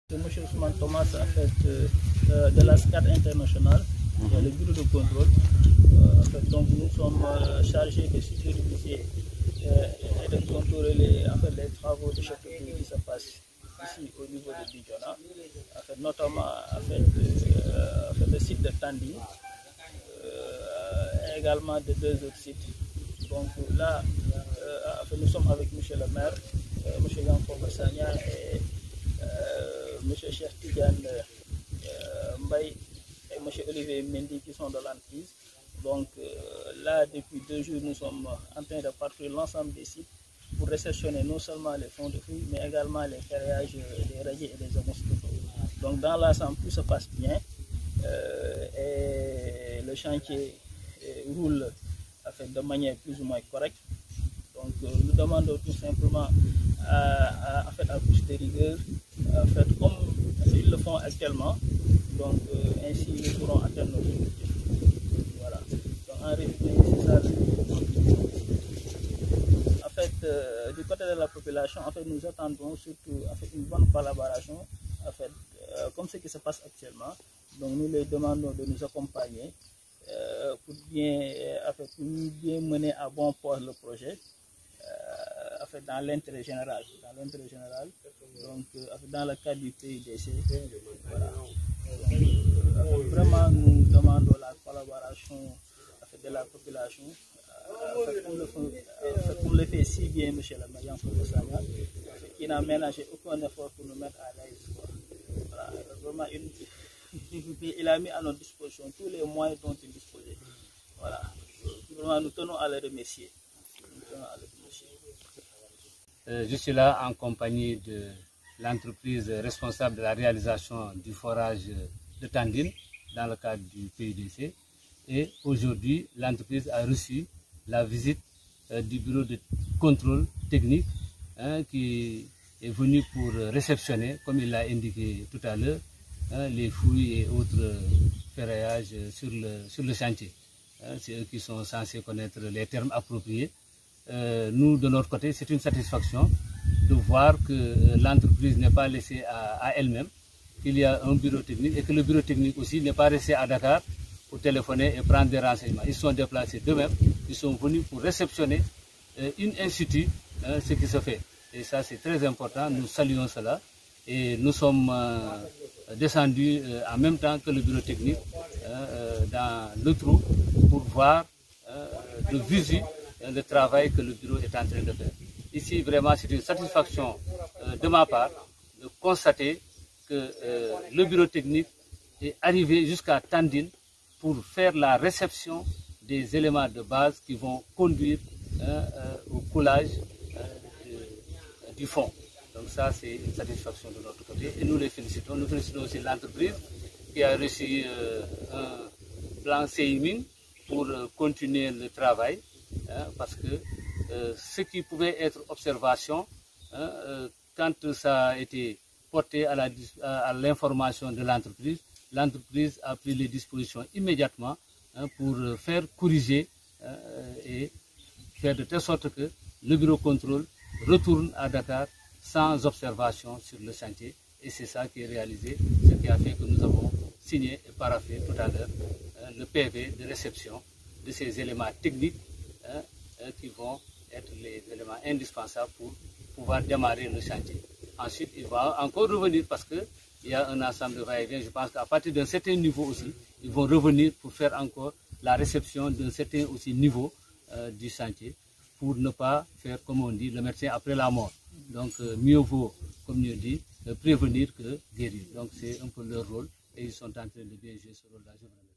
M. Ousmane Thomas, en fait, de la SCAD internationale, le bureau de contrôle. En fait, donc nous sommes chargés de superviser et de contrôler les travaux de chef de qui se passent ici au niveau de Bignona, en fait, notamment le site de Tandine, également de 2 autres sites. Donc là, nous sommes avec M. le maire, M. Yanko Bassania et M. Cheikh Tidiane Mbaye et M. Olivier Mendy qui sont de l'entreprise. Donc là, depuis 2 jours, nous sommes en train de parcourir l'ensemble des sites pour réceptionner non seulement les fonds de fouilles, mais également les ferrailles, les radiers et les amortisseurs. Donc dans l'ensemble, tout se passe bien et le chantier roule de manière plus ou moins correcte. Donc nous demandons tout simplement à plus de rigueur, comme ils le font actuellement. Donc ainsi nous pourrons atteindre notre objectif. Voilà. Donc en résumé, c'est ça. Du côté de la population, nous attendons surtout une bonne collaboration, comme ce qui se passe actuellement. Donc nous les demandons de nous accompagner pour bien mener à bon port le projet, dans l'intérêt général. Donc dans le cadre du PUDC. Voilà. Donc, vraiment, nous demandons la collaboration de la population. Comme le fait si bien M. le maire Yanko Bassania, qui n'a ménagé aucun effort pour nous mettre à l'aise. Voilà, vraiment, il a mis à notre disposition tous les moyens dont il disposait. Voilà. Vraiment, nous tenons à le remercier. Je suis là en compagnie de l'entreprise responsable de la réalisation du forage de Tandine dans le cadre du PUDC. Et aujourd'hui, l'entreprise a reçu la visite du bureau de contrôle technique qui est venu pour réceptionner, comme il l'a indiqué tout à l'heure, les fouilles et autres ferraillages sur le chantier. C'est eux qui sont censés connaître les termes appropriés. Nous, de notre côté, c'est une satisfaction de voir que l'entreprise n'est pas laissée à elle-même, qu'il y a un bureau technique et que le bureau technique aussi n'est pas resté à Dakar pour téléphoner et prendre des renseignements. Ils sont déplacés d'eux-mêmes, ils sont venus pour réceptionner in situ ce qui se fait. Et ça, c'est très important, nous saluons cela. Et nous sommes descendus en même temps que le bureau technique dans le trou pour voir de visu le travail que le bureau est en train de faire. Ici, vraiment, c'est une satisfaction de ma part de constater que le bureau technique est arrivé jusqu'à Tandine pour faire la réception des éléments de base qui vont conduire au coulage du fond. Donc ça, c'est une satisfaction de notre côté et nous les félicitons. Nous félicitons aussi l'entreprise qui a reçu un plan CIMIN pour continuer le travail, parce que ce qui pouvait être observation, quand ça a été porté à l'information de l'entreprise, l'entreprise a pris les dispositions immédiatement pour faire corriger et faire de telle sorte que le bureau contrôle retourne à Dakar sans observation sur le chantier. Et c'est ça qui est réalisé, ce qui a fait que nous avons signé et paraphé tout à l'heure le PV de réception de ces éléments techniques qui vont être les éléments indispensables pour pouvoir démarrer le chantier. Ensuite, il va encore revenir parce qu'il y a un ensemble de va-et-vient. Je pense qu'à partir d'un certain niveau aussi, ils vont revenir pour faire encore la réception d'un certain aussi niveau du chantier pour ne pas faire, comme on dit, le médecin après la mort. Donc, mieux vaut, comme on dit, prévenir que guérir. Donc, c'est un peu leur rôle et ils sont en train de bien jouer ce rôle-là.